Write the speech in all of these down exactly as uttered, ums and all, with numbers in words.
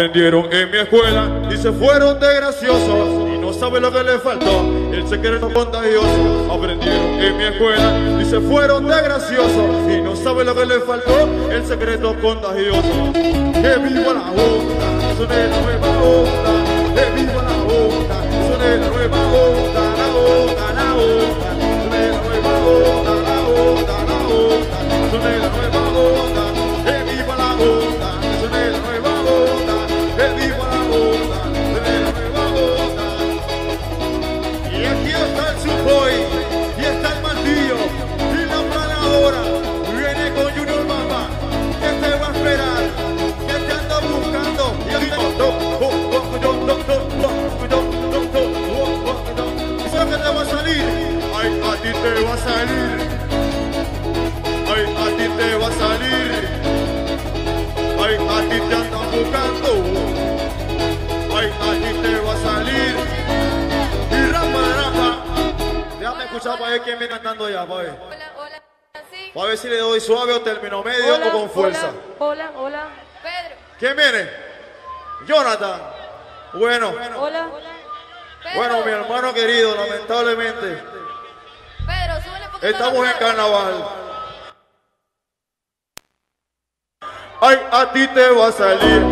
Aprendieron en mi escuela y se fueron de graciosos y no sabe lo que le faltó, el secreto contagioso. Aprendieron en mi escuela y se fueron de graciosos y no sabe lo que le faltó, el secreto contagioso. Que viva la onda, eso es la nueva onda. Que viva la onda, eso es la nueva onda, la onda, la onda. Eso es la nueva onda, la onda, la onda. Eso es la nueva onda. Que viva la onda, eso es la nueva onda. Que viva la onda, eso es la nueva onda. Y aquí está el Suboy, y está el Martillo, y la planadora. Viene con Junior Mamba, que te va a esperar, que te anda buscando. Y aquí está el eso que te va a salir. Ay, a ti te va a salir. Ay, a ti te va a salir. Ay, a ti te andan buscando. Ay, a ti te va a salir. Y rapa, rapa. Déjame escuchar para ver quién viene cantando ya, para ver. Hola, hola, sí. Para ver si le doy suave o término medio Hola, o con fuerza. Hola, hola, hola. Pedro. ¿Quién viene? Jonathan. Bueno. Hola. Pedro. Bueno, mi hermano querido, lamentablemente, Pedro, súbele un poquito estamos la en carnaval. Ay, a ti te va a salir.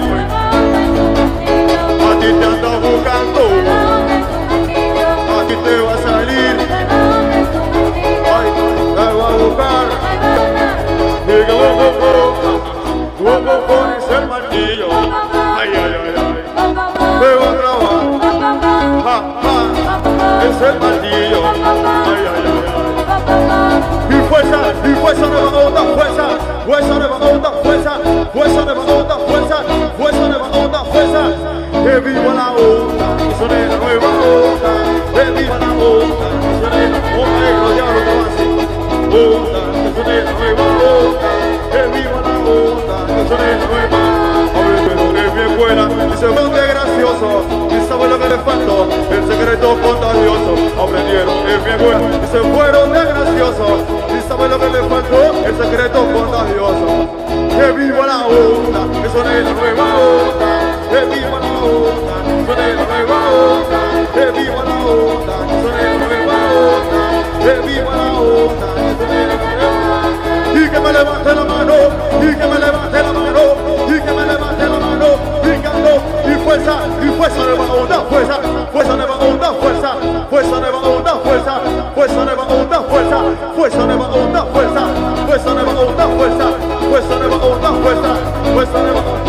A ti te anda buscando. A ti te va a salir. Ay, te va a buscar. Y que vos, vos, vos, vos, vos pones el martillo. Ay, ay, ay, ay. Te va a trabar. Ja, ja. Es el martillo. Ay, ay, ay, ay. Y fuerza, y fuerza nueva onda, fuerza. Fuerza nueva onda, fuerza. Fuerza nueva onda, fuerza. Fuerza nueva onda, fuerza. Que viva la onda, que suene la nueva onda. Que viva la onda, que suene la onda. Eh, los diablos que van así. Onda, que suene la nueva onda. Que viva la onda, que suene la nueva. Aprendieron en mi escuela y se fueron de gracioso y sabe lo que les faltó, el secreto contagioso. Aprendieron en mi escuela y se fueron de gracioso y sabe lo que les faltó, el secreto contagioso. Que viva la onda, que suene la nueva onda. Que viva la onda, que suene la nueva onda. Que viva la onda, que suene la nueva onda. Que viva la onda, que suene la nueva onda. Y que me levante la mano, y que me levante la mano, y que me levante la mano, picando, y fuerza, y fuerza nueva onda, fuerza, fuerza nueva onda, fuerza, fuerza nueva onda, fuerza, fuerza nueva onda, fuerza, fuerza nueva onda, fuerza, fuerza nueva onda, fuerza, fuerza nueva onda, fuerza, fuerza nueva onda.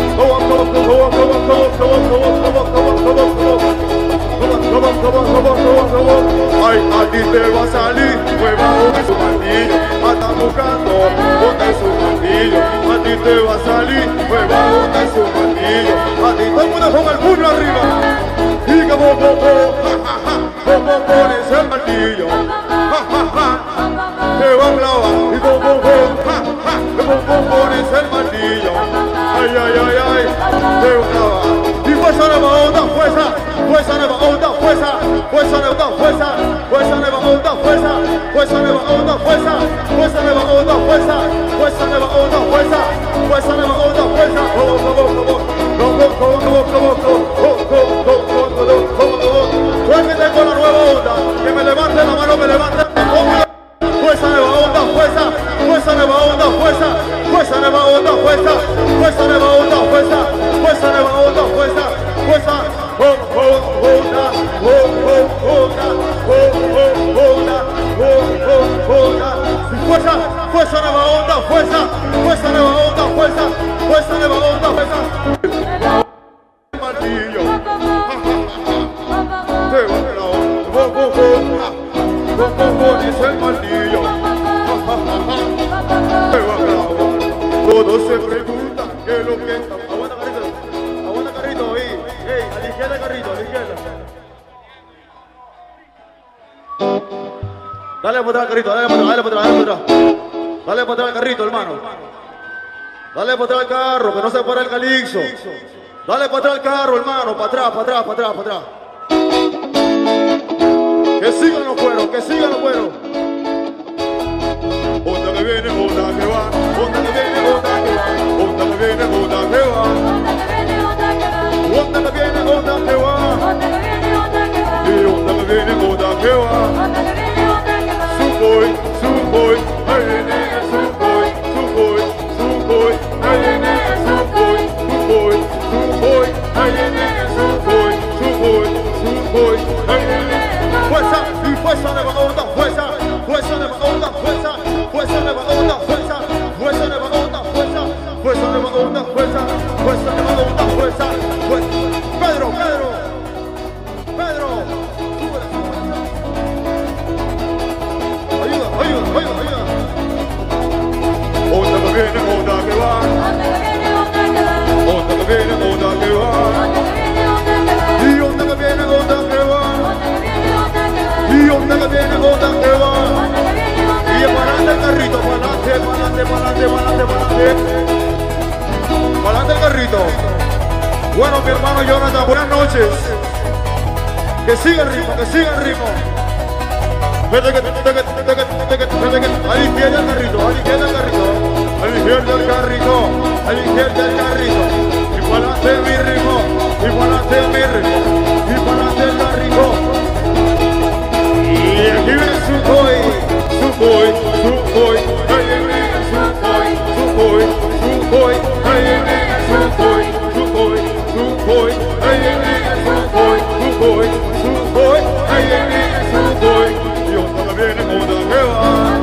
Ay, a ti te va a salir nueva onda en su martillo. Anda buscando onda en su martillo. A ti te va a salir nueva onda en su martillo. A ti todo el mundo con el puño arriba. Y que vos, vos, vos, ja, ja, ja, vos, vos pones el martillo. Ja, ja, ja, te va a clavar. Y vos, vos, vos, ja, ja, que vos, vos pones el martillo. Ay, ay, ay, ay, te va a clavar. Y fuerza nueva onda, fuerza, fuerza nueva onda, fuerza, fuerza nueva onda, fuerza, fuerza nueva onda, fuerza, fuerza nueva onda, fuerza, fuerza nueva onda, fuerza, fuerza nueva onda, fuerza, fuerza nueva onda, fuerza. Suéltete con la nueva onda, que me levante la mano, me levante la mano. Fuerza nueva onda, fuerza, fuerza nueva onda, fuerza, fuerza nueva onda, fuerza, fuerza nueva onda, fuerza, fuerza nueva onda, fuerza, fuerza, oh, oh, onda, oh, oh, onda, oh, oh, onda, oh, oh, onda. Fuerza, fuerza nueva onda, fuerza, fuerza nueva onda, fuerza, fuerza nueva onda, fuerza. Martillo, te va a clavar, oh, oh, oh, oh, pones el martillo, te va a clavar. Todos se preguntan qué es lo que está. Aguanta carrito, aguanta carrito ahí, hey, a la izquierda carrito, a la izquierda. Dale para atrás carrito, dale para atrás, dale para atrás, dale para atrás. Dale para atrás el carrito, hermano. Dale para atrás el carro, que no se para el calixo. Dale para atrás el carro, hermano, para atrás, para atrás, para atrás, para atrás. Que sigan los cueros, que sigan los cueros. Onda que viene, onda que va. Onda que viene, onda que va. Onda que viene, onda que va. fuerza, fuerza que me gusta, fuerza, fuerza. Pedro, Pedro, Pedro, súbele, súbele. Ayuda, ayuda, ayuda, ayuda. Onda que viene, onda que va. Onda que viene, onda que va. Y onda que viene, onda que va. Y onda que viene, onda que va. Y para adelante el carrito, para adelante, para adelante, para adelante, para adelante, para adelante. Para adelante el carrito. Bueno, mi hermano Jonathan, buenas noches. Que siga el ritmo, que siga el ritmo. A la izquierda el carrito, a la izquierda el carrito. A la izquierda el carrito, a la izquierda el carrito. Y para adelante mi ritmo, y para adelante mi ritmo, y para adelante el carrito. Y aquí viene su boy, su boy, su boy, ahí viene su boy, su boy, su boy, ahí viene su boy, su boy, su boy, ahí viene su boy, su boy, su boy, ahí viene su boy. Y onda que viene, onda que va,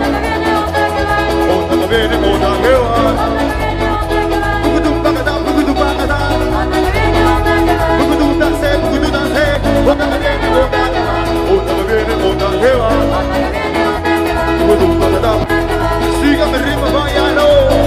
onda que viene, onda que va. Pucutum pacatá, pucutum pacatá, pucutum dance, pucutum dance, onda que viene, onda que va, onda que viene, onda que va. Siga mi ritmo, váyalo.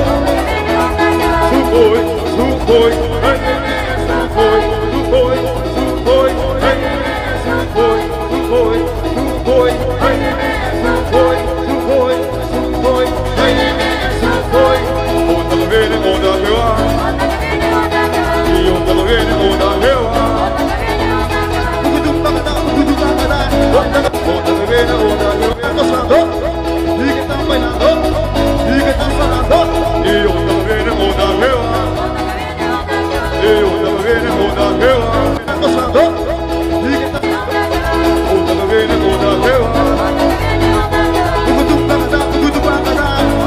Su boy, su boy, ay, su boy, su boy, su boy, ay, su boy, su boy, su boy, ay, su boy, su boy, su boy, ay, su boy. Onda que viene, onda que va. Y onda que viene, onda que va. Pucutum pacatá, pucutum pacatá, onda que viene, onda que va. Gozando. Y que están bailando, y que están sonando. Y onda que viene, onda que va. Y onda que viene, onda que va. Están gozando, y que están onda que viene, onda que va. Pucutum pacatá, pucutum pacatá.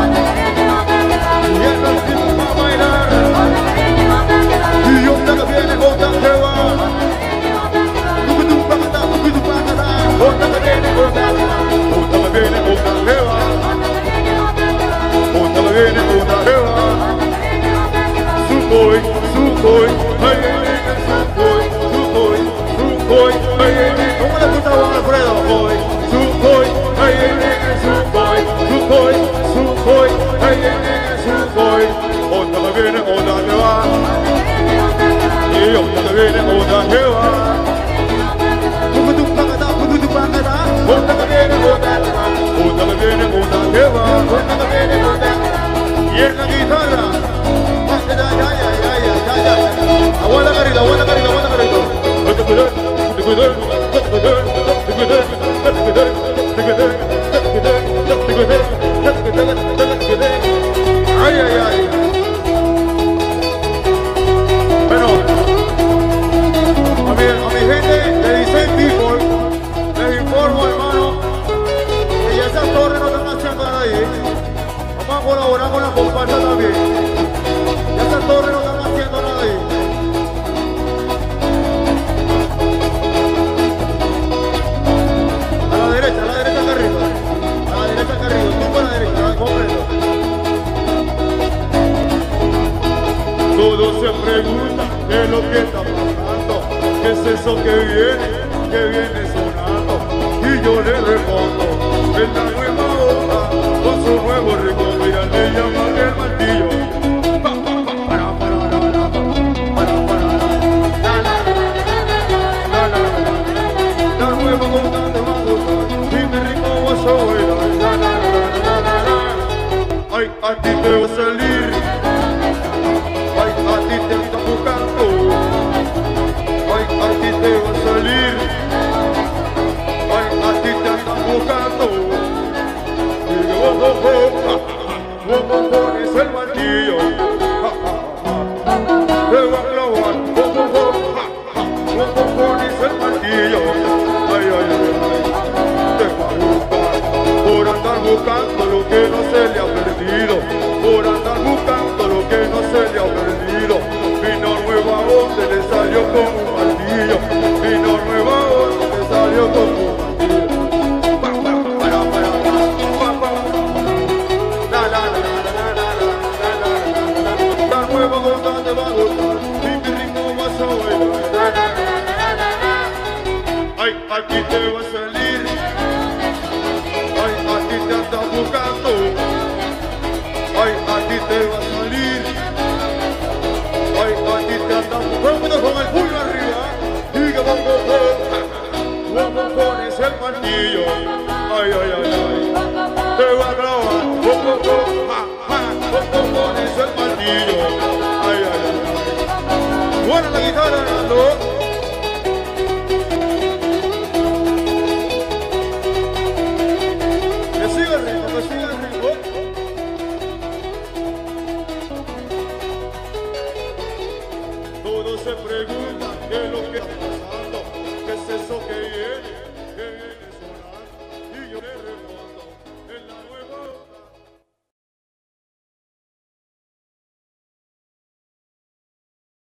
Y el ritmo va a bailar. Y onda que viene, onda que va. Pucutum pacatá, pucutum pacatá. Onda que viene, onda que va. Onda que viene, onda que va. Onda que viene, onda que va. Su boy, su boy, ay, su boy, su boy, su boy, ay, ¿cómo le gusta a Juan Alfredo? Boy, su boy, ay, su boy, su boy, su boy, ay, su boy. Onda que viene, onda que va. Y onda que viene, onda que va. Pucutum pacatá, pucutum pacatá. Onda que viene, onda que va. Onda que viene, onda que va. Onda que viene, onda que va. Y en la guitarra. Aguanta carrito, aguanta carrito, aguanta carrito. Ay, ay, ay. Bueno, a mi, a mi gente de Design People les informo, hermano, que ya esas torres no están haciendo nada ahí. Vamos a colaborar con la comparsa también. Ya esas torres no están haciendo nada ahí. A la derecha, a la derecha carrito. A la derecha carrito, tú por la derecha, completo. Todos se preguntan qué es lo que está pasando, qué es eso que viene, que viene sonando. Y yo le respondo, es la nueva onda, con su nuevo ritmo, mira, le llaman el martillo. Pa, pa, pa, para, para, para, para, para, la, la, la, la, la nueva onda te va a gustar, y mi ritmo vas a bailar, la, la, la, la, la, la. Ay, a ti te va a salir. Ay, a ti te están buscando. Ay, a ti te va a salir. Ay, a ti te están buscando. Y yo, oh, oh, oh, oh, oh, pones el martillo. Te va a clavar. Oh, oh, oh, oh, oh, pones el martillo. Ay, ay, ay, ay. Te va a buscar por andar buscando lo que no se le ha perdido. Por andar buscando lo que no se le ha perdido. Vino nueva voz, se le salió con un martillo. Vino nueva voz, se le salió con un martillo. Pa, pa, para, para, pa, pa. La, la, la, la, la, la, la, la, la, la. La nueva voz te va martillo. Ay, ay, ay, ay. Te voy a clavar. Oh, oh, oh, ja, ja. Oh, oh, con eso el martillo. Ay, ay, ay, ay. Buena la guitarra, Nando. Que siga el ritmo, que siga el ritmo. Todos se preguntan qué es lo que está pasando, qué es eso que